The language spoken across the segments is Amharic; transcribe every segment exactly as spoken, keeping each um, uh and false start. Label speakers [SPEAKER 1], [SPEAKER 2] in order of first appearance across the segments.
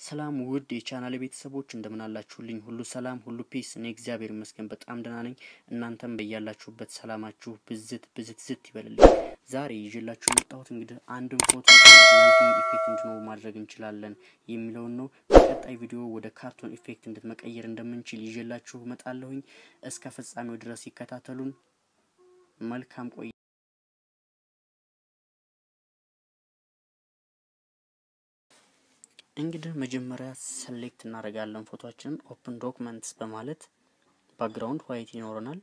[SPEAKER 1] ሰላም ውድ የቻናሌ ቤተሰቦች እንደምን አላችሁልኝ? ሁሉ ሰላም ሁሉ ፒስ እኔ እግዚአብሔር ይመስገን በጣም ደህና ነኝ። እናንተም በእያላችሁበት ሰላማችሁ ብዝት ብዝት ዝት ይበልልኝ። ዛሬ ይዤላችሁ የመጣሁት እንግዲህ አንድን ፎቶ መልቲንግ ኢፌክት እንድኖር ማድረግ እንችላለን የሚለው ነው። በቀጣይ ቪዲዮ ወደ ካርቶን ኢፌክት እንድትመቀየር እንደምንችል ይዤላችሁ እመጣለሁኝ። እስከ ፍጻሜው ድረስ ይከታተሉን። መልካም ቆይ እንግዲህ መጀመሪያ ሰሌክት እናደርጋለን ፎቶአችንን ኦፕን ዶክመንትስ በማለት ባክግራውንድ ዋይት ይኖርናል።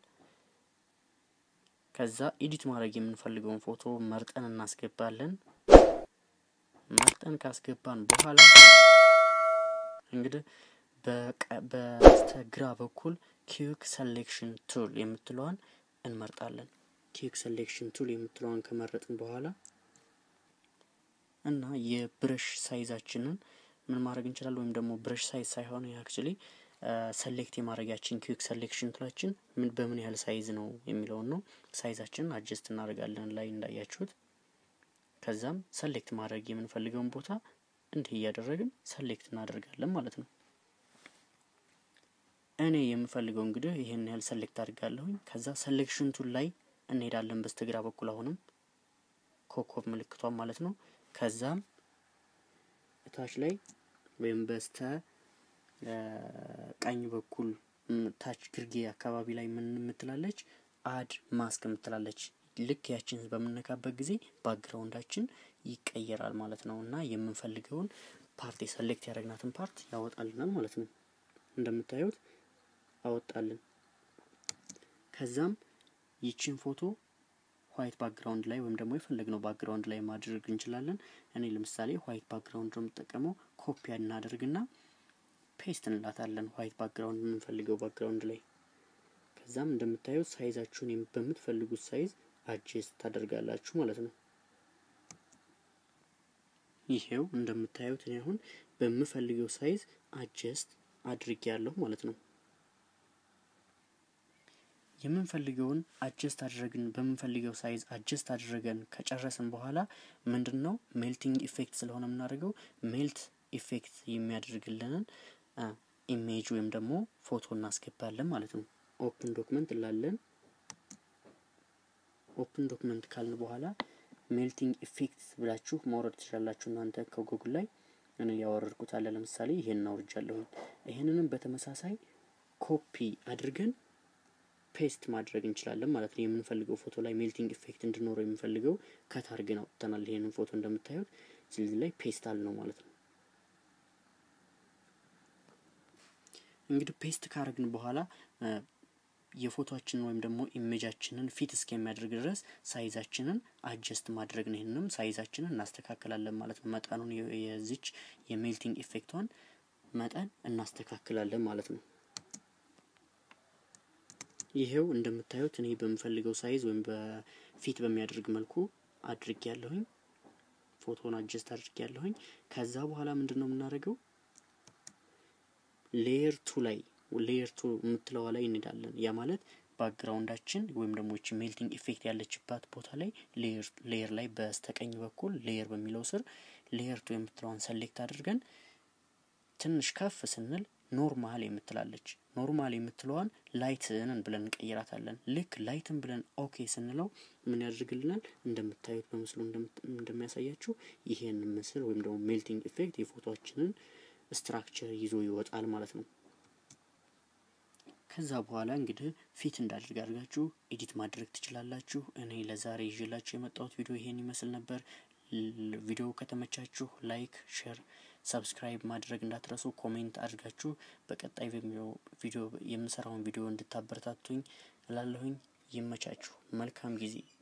[SPEAKER 1] ከዛ ኤዲት ማድረግ የምንፈልገውን ፎቶ መርጠን እናስገባለን። መርጠን ካስገባን በኋላ እንግዲህ በስተግራ በኩል ኪዩክ ሴሌክሽን ቱል የምትለዋን እንመርጣለን። ኪዩክ ሴሌክሽን ቱል የምትለዋን ከመረጥን በኋላ እና የብረሽ ሳይዛችንን ምን ማድረግ እንችላለን ወይም ደግሞ ብረሽ ሳይዝ ሳይሆን አክቹሊ ሰሌክት የማድረጋችን ኪዩክ ሴሌክሽን ቱላችን ምን በምን ያህል ሳይዝ ነው የሚለው ነው። ሳይዛችንን አድጀስት እናደርጋለን ላይ እንዳያችሁት። ከዛም ሰሌክት ማድረግ የምንፈልገውን ቦታ እንዲህ ያደረግን ሰሌክት እናደርጋለን ማለት ነው። እኔ የምፈልገው እንግዲህ ይሄን ያህል ሰሌክት አድርጋለሁኝ። ከዛ ሴሌክሽን ቱል ላይ እንሄዳለን በስተግራ በኩል አሁንም ኮኮብ ምልክቷን ማለት ነው። ከዛም ታች ላይ ወይም በስተ ቀኝ በኩል ታች ግርጌ አካባቢ ላይ ምን ምትላለች አድ ማስክ ምትላለች። ልክ ያችን በመነካበት ጊዜ ባክግራውንዳችን ይቀየራል ማለት ነውና የምንፈልገውን ፓርት ሰሌክት ያደረግናትን ፓርት ያወጣልናል ማለት ነው። እንደምታዩት አወጣልን። ከዛም ይቺን ፎቶ ዋይት ባክግራውንድ ላይ ወይም ደግሞ የፈለግነው ባክግራውንድ ላይ ማድረግ እንችላለን። እኔ ለምሳሌ ዋይት ባክግራውንድ ነው የምጠቀመው። ኮፒ እናደርግና ፔስት እንላታለን ዋይት ባክግራውንድ የምንፈልገው ባክግራውንድ ላይ። ከዛም እንደምታዩት ሳይዛችሁን በምትፈልጉት ሳይዝ አድጀስት ታደርጋላችሁ ማለት ነው። ይሄው እንደምታዩት እኔ አሁን በምፈልገው ሳይዝ አድጀስት አድርጌያለሁ ማለት ነው። የምንፈልገውን አድጀስት አድርገን በምንፈልገው ሳይዝ አድጀስት አድርገን ከጨረስን በኋላ ምንድነው ሜልቲንግ ኢፌክት ስለሆነ የምናደርገው ሜልት ኢፌክት የሚያደርግልንን ኢሜጅ ወይም ደግሞ ፎቶ እናስገባለን ማለት ነው። ኦፕን ዶክመንት እንላለን። ኦፕን ዶክመንት ካልን በኋላ ሜልቲንግ ኢፌክት ብላችሁ ማውረድ ትችላላችሁ እናንተ ከጉግል ላይ። እኔ ያወረድኩት አለ ለምሳሌ ይሄን አውርጃለሁ። ይሄንንም በተመሳሳይ ኮፒ አድርገን ፔስት ማድረግ እንችላለን ማለት ነው። የምንፈልገው ፎቶ ላይ ሜልቲንግ ኢፌክት እንድኖረው የምንፈልገው ከታርገን አውጥተናል። ይሄንን ፎቶ እንደምታዩት እዚህ ላይ ፔስት አለ ነው ማለት ነው። እንግዲህ ፔስት ካረግን በኋላ የፎቶአችንን ወይም ደግሞ ኢሜጃችንን ፊት እስከሚያደርግ ድረስ ሳይዛችንን አድጀስት ማድረግ ነው። ይሄንንም ሳይዛችንን እናስተካክላለን ማለት ነው። መጠኑን የዚች የሜልቲንግ ኢፌክቷን መጠን እናስተካክላለን ማለት ነው። ይሄው እንደምታዩት እኔ በመፈልገው ሳይዝ ወይም በፊት በሚያደርግ መልኩ አድርጌያለሁኝ። ፎቶውን አድጀስት አድርጌያለሁኝ። ከዛ በኋላ ምንድነው የምናደርገው ሌየር ቱ ላይ ሌየር ቱ ምትለው ላይ እንሄዳለን። ያ ማለት ባክግራውንዳችን ወይም ደግሞ እቺ ሜልቲንግ ኢፌክት ያለችባት ቦታ ላይ ሌየር ሌየር ላይ በስተቀኝ በኩል ሌየር በሚለው ስር ሌየር ቱ የምትለውን ሰሌክት አድርገን ትንሽ ከፍ ስንል ኖርማል የምትላለች ኖርማል የምትለዋን ላይትን ብለን እንቀይራታለን። ልክ ላይትን ብለን ኦኬ ስንለው ምን ያደርግልናል እንደምታዩት በመስሉ እንደሚያሳያችሁ ይሄን ምስል ወይም ደግሞ ሜልቲንግ ኢፌክት የፎቶአችንን ስትራክቸር ይዞ ይወጣል ማለት ነው። ከዛ በኋላ እንግዲህ ፊት እንዳድርግ አድርጋችሁ ኤዲት ማድረግ ትችላላችሁ። እኔ ለዛሬ ይዤላችሁ የመጣሁት ቪዲዮ ይሄን ይመስል ነበር። ቪዲዮ ከተመቻችሁ ላይክ ሼር ሰብስክራይብ ማድረግ እንዳትረሱ። ኮሜንት አድርጋችሁ በቀጣይ ቪዲዮ የምሰራውን ቪዲዮ እንድታበረታቱኝ እላለሁኝ። ይመቻችሁ። መልካም ጊዜ